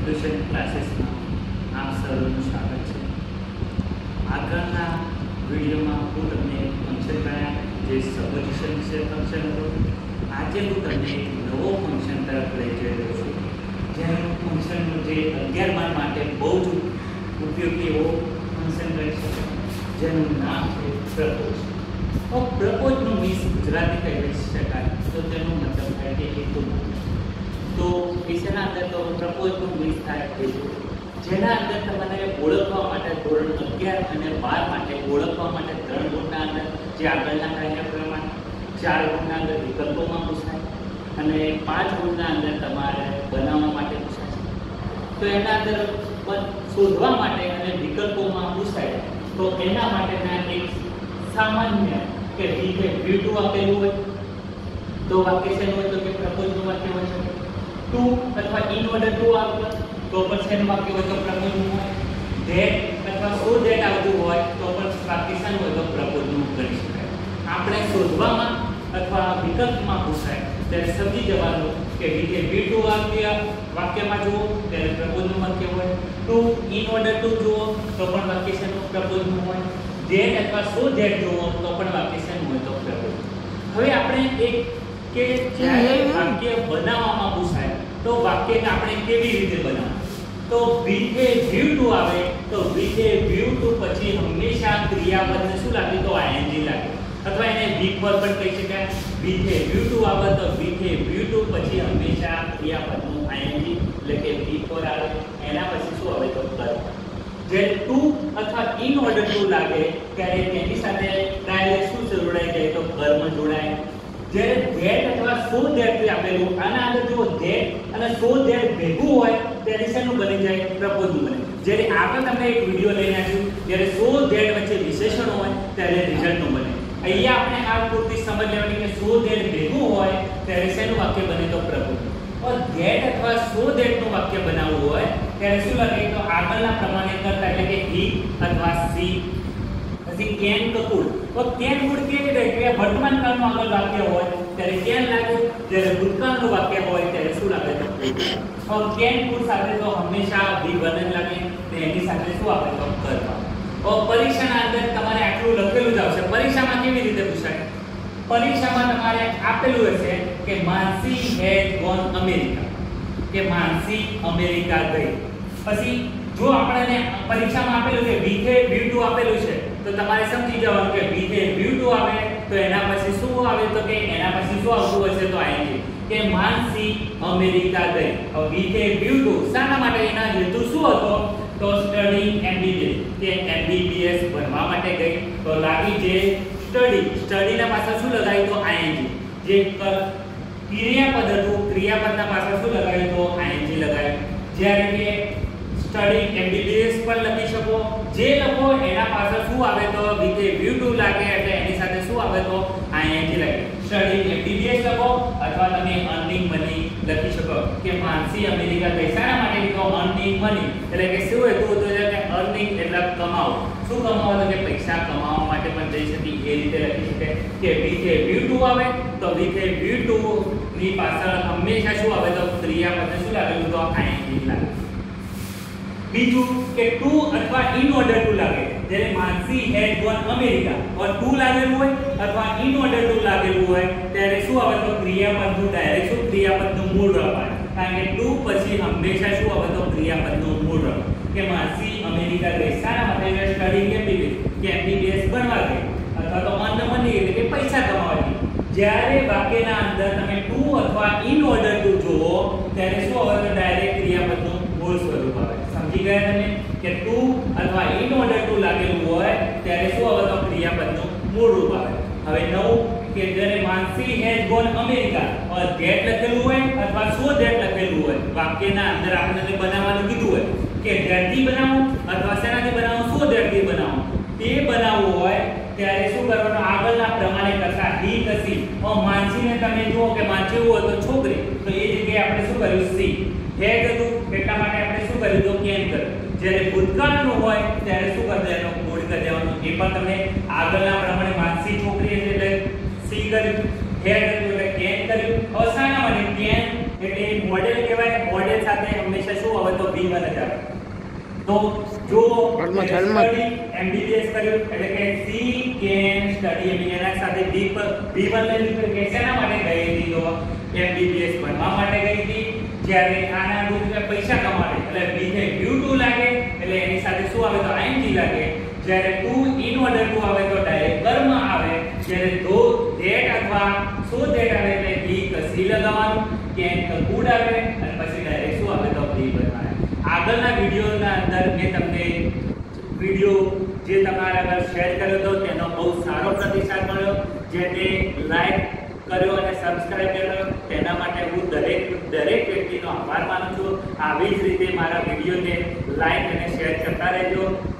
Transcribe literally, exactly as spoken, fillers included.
Tuition ક્લાસીસમાં આપ સૌનું સ્વાગત છે। આગળના વિડીયોમાં હું તમને ફંક્શન કયા જે સપોઝિશન વિશે ફંક્શન હતું, આજે હું તમને એક નવો ફંક્શન તરફ લઈ જઈ રહ્યો છું, જેનું ફંક્શનનું જે અગિયાર માળ માટે બહુ જ ઉપયોગી એવો ફંક્શન કહી શકાય, જેનું નામ છે પ્રપોઝ। તો પ્રપોઝનું મીન્સ ગુજરાતી કહી શકાય તો તેનો મતલબ થાય કે હેતુ। તો વિષયના અંદર તો પ્રપોઝનું મીન્સ થાય હેતુ, જેના અંદર તમારે ઓળખવા માટે ધોરણ અગિયાર અને બાર માટે ઓળખવા માટે ત્રણ ગુણના અંદર જે આગળના કહ્યા પ્રમાણે ચાર ગુણના અંદર વિકલ્પોમાં પૂછાય અને પાંચ ગુણના અંદર તમારે બનાવવા માટે પૂછાય। તો એના અંદર શોધવા માટે અને વિકલ્પોમાં પૂછાય તો એના માટેના એક સામાન્ય કે રીતે વ્યૂ ટુ આપેલું હોય તો વાક્ય શેનું હોય તો કે પ્રપોઝનું વાક્ય હોય છે। ટુ અથવા ઇન ઓર્ડર ટુ આવે તો પણ શેનું વાક્ય હોય તો પ્રપોઝનું હોય। ધેટ અથવા સો ધેટ આવતું હોય તો પણ વાક્ય શેનું હોય તો પ્રપોઝનું કરી શકાય। આપણે શોધવામાં અથવા વિકલ્પમાં પૂછાય ત્યારે સમજી જવાનું કે વિધે વી ટુ વાક્ય વાક્યમાં જુઓ ત્યારે પ્રપોઝનું વાક્ય હોય। ટુ ઇન ઓર્ડર ટુ જુઓ તો પણ વાક્ય શેનું પ્રપોઝનું હોય। ધેટ અથવા સો ધેટ જુઓ તો પણ વાક્ય શેનું હોય તો પ્રપોઝ। હવે આપણે એક કે જ્યારે વાક્ય બનાવવામાં પૂછાય તો વાક્યને આપણે કેવી રીતે બનાવવું, તો વિધે વ્યૂ ટુ આવે તો વિધે વ્યૂ ટુ પછી હંમેશા ક્રિયાપદને શું લાગે તો આઈએનજી લાગે અથવા એને વીક પર પણ કહી શકાય। વિધે વ્યૂ ટુ આવે તો વિધે વ્યૂ ટુ પછી હંમેશા ક્રિયાપદનું આઈએનજી એટલે કે વીક પર આવે, એના પછી શું આવે તો કર્મ। જે ટુ અથવા ઇન ઓર્ડર ટુ લાગે ત્યારે તેની સાથે ડાયરેક્ટ શું જોડાઈ જાય તો કર્મ જોડાય। જ્યારે ધેટ અથવા સો ધેટ આપેલું આના અંદર જો ધેટ અને સો ધેટ ભેગું હોય ત્યારે શેનું બની જાય પ્રપોઝનું બને। જ્યારે આગળ તમને એક વિડિયો લઈને આવ્યું જ્યારે સો ધેટ વચ્ચે વિશેષણો હોય ત્યારે રિઝલ્ટનું બને। અહીંયા આપણે આ પૂરતી સમજ લેવાની કે સો ધેટ ભેગું હોય ત્યારે શેનું વાક્ય બને તો પ્રપોઝ। और ધેટ અથવા સો ધેટનું વાક્ય બનાવવું હોય ત્યારે શું લાગે તો આગળના પ્રમાણે કરતા એટલે કે હી અથવા સી પછી કેન કપૂર તો કેન ગુડ કેવી રહે કે વર્તમાન કાળનું આગળ વાક્ય હોય ત્યારે કેન લાગે, જ્યારે ભૂતકાળનું વાક્ય હોય ત્યારે શું લાગે તો और કેન ગુડ સાથે તો હંમેશા વી વન લાગે ને એની સાથે શું આવે તો કર્મ। और પરીક્ષાના અંદર તમારે આટલું લખેલું જ આવશે। પરીક્ષામાં કેવી રીતે પૂછાય, પરીક્ષામાં તમારે આપેલું હશે કે માનસી હેડ ગોન અમેરિકા કે માનસી અમેરિકા ગઈ। પછી જો આપણને પરીક્ષામાં આપેલું કે વિધે વ્યૂ ટુ આપેલું છે તો તમારે સમજી જવાનું કે વિધે વ્યૂ ટુ આવે તો એના પછી શું આવે તો કે એના પછી શું આવતું હશે તો આઈએનજી કે માનસી અમેરિકા ગઈ। હવે વિધે વ્યૂ ટુ શાના માટે એના હેતુ શું હતો તો સ્ટડી એમબીબીએસ કે એમબીબીએસ ભણવા માટે ગઈ તો લાગી જે સ્ટડી સ્ટડીના પાછળ શું લગાવ્યું તો આઈએનજી। જે ક્રિયાપદ હતું ક્રિયાપદના પાછળ શું લગાવ્યું તો આઈએનજી લગાવ્યું। જ્યારે કે સ્ટડી એમબીબીએસ પણ લખી શકો, જે લખો એના પાછળ શું આવે તો વિધે વ્યૂ ટુ લાગે એટલે એની સાથે શું આવે તો આઈએનજી લાગે। સ્ટડી એમબીબીએસ લખો અથવા તમે અર્નિંગ મની લખી શકો કે માનસી અમેરિકા ગઈ શાના માટે તો અર્નિંગ મની એટલે કે શું હતું તો કે અર્નિંગ એટલે કમાવો, શું કમાવો તો કે પૈસા કમાવા માટે પણ જઈ શકી એ રીતે લખી શકાય કે વિધે વ્યૂ ટુ આવે તો વિધે વ્યૂ ટુ ની પાછળ હંમેશા શું આવે તો ક્રિયાપદ શું લાગેલું તો આઈએનજી લાગે। બીજું કે ટુ અથવા ઇન ઓર્ડર ટુ લાગે, જ્યારે માનસી હેડ ગોન અમેરિકા और ટુ લાગેલું હોય અથવા ઇન ઓર્ડર ટુ લાગેલું હોય ત્યારે શું આવે તો ક્રિયાપદનું ડાયરેક્ટ શું ક્રિયાપદનું મૂળ રપ આવે, કારણ કે ટુ પછી હંમેશા શું આવે તો ક્રિયાપદનું મૂળ રપ કે માનસી અમેરિકા ગઈ શાના માટે સ્ટડી એમબીબીએસ કે એમબીબીએસ ભણવા ગઈ અથવા તો અર્ન મની એટલે કે પૈસા કમાવા ગઈ। જ્યારે વાક્યના અંદર તમે ટુ અથવા ઇન ઓર્ડર ટુ જુઓ ત્યારે શું આવે તો ડાયરેક્ટ ક્રિયાપદનું મૂળ સ્વરૂપ આવે। સમજી ગયા તમે કે ટુ અથવા ઇન ઓર્ડર ટુ લાગેલું હોય ત્યારે શું આવે તો ક્રિયાપદનું મૂળ રૂપ આવે। હવે નવું કે જ્યારે માનસી હેઝ ગોન અમેરિકા और ધેટ લખેલું હોય અથવા સો ધેટ લખેલું હોય વાક્યના અંદર આપણે બનાવવાનું કીધું હોય કે ધેટથી બનાવો અથવા શેનાથી બનાવો સો ધેટથી બનાવો, તે બનાવવું હોય ત્યારે શું કરવાનું આગળના પ્રમાણે કરતા હી કસી और માનસીને તમે જુઓ કે માનસી હોય તો છોકરી તો એ જગ્યાએ આપણે શું કર્યું સી હેડ હતું એટલા માટે આપણે શું કર્યું તો કેન કર્યું। જ્યારે ભૂતકાળનું હોય ત્યારે શું કરી દેવાનું મૂળ કરી દેવાનું, એ પણ તમને આગળના પ્રમાણે માનસી છોકરી એટલે સી કર્યું, હેડ હતું એટલે કેન કર્યું। હવે શાના માટે કેન એટલે મોડેલ કહેવાય, મોડેલ સાથે હંમેશા શું આવે તો બી વન જ આવે. તો જો સ્ટડી એમબીબીએસ કર્યું એટલે કે સી કેન સ્ટડી એના સાથે બી બી વન લઈ લીધું કે શેના માટે ગઈ હતી? તો એમબીબીએસ ભણવા માટે ગઈ હતી. જ્યારે આના દૂધ પૈસા કમાવે એટલે બી ને યુ ટુ લાગે એટલે એની સાથે શું આવે? તો આઈએનજી લાગે. જ્યારે ટુ ઇન ઓર્ડર ટુ આવે તો ડાયરેક્ટ કર્મ આવે. જ્યારે ધો ધેટ અથવા સો ધેટ આવે એટલે બી કસી લગાવવાનું, કેન ગુડ આવે અને પછી ડાયરેક્ટ શું આવે? તો બી બનાવે. આગળના વિડિયોના અંદર મેં તમને વિડિયો જે તમારા આગળ શેર કર્યો હતો તેનો બહુ સારો પ્રતિસાદ મળ્યો. જેને લાઈક કર્યો અને સબસ્ક્રાઇબ કર્યો તેના માટે હું દરેક દરેક વ્યક્તિનો આભાર માનું છું. આવી જ રીતે મારા વિડિયોને લાઈક અને શેર કરતા રહેજો.